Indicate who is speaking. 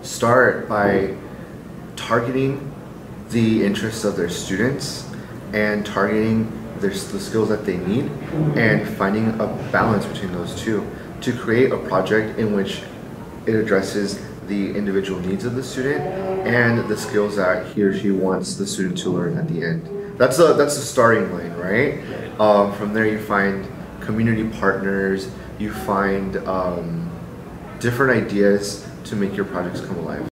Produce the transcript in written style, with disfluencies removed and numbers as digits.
Speaker 1: start by targeting the interests of their students and targeting the skills that they need and finding a balance between those two to create a project in which it addresses the individual needs of the student and the skills that he or she wants the student to learn at the end. That's the starting line, right? From there you find community partners, you find different ideas to make your projects come alive.